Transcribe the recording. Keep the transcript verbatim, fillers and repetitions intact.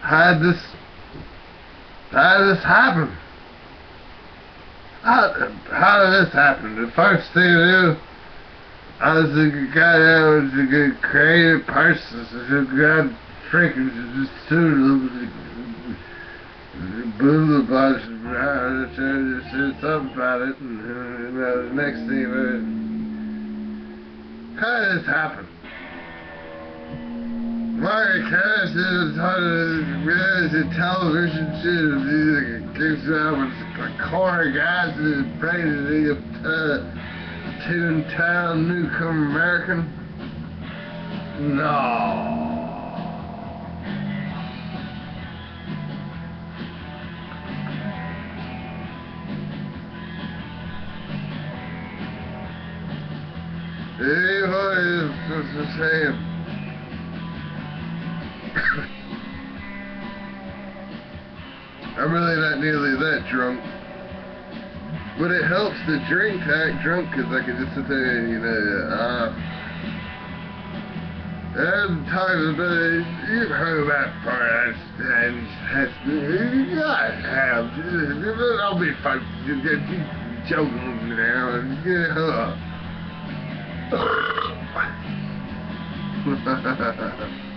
How did this, how did this happen? How, how did this happen? The first thing I knew, I was a guy that was a good creative person, so God freaking just too blew the bunch around and said something about it, and you know, the next thing, uh, how did this happen? Margaret Cash is on reality television shit, gives out with a core guys that praised the uh, Toontown Newcomer American. No. Anybody is the same. I'm really not nearly that drunk, but it helps to drink to act drunk, because I can just sit there and, you know, uh, I'm talking about, you've heard that part, and I have, don't be fucking joking now, yeah.